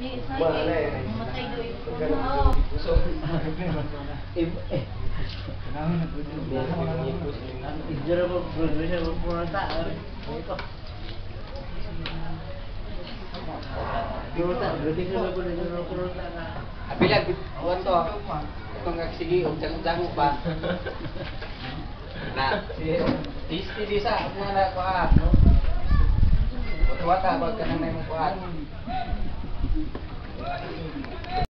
Mamatay daw yung puno. So, apilag, buwan to. Itong kagsigi, huwag jango pa. Na, tasty di sa, nga na ko ah. Wata, wata, wag ka nang may mong kuhan.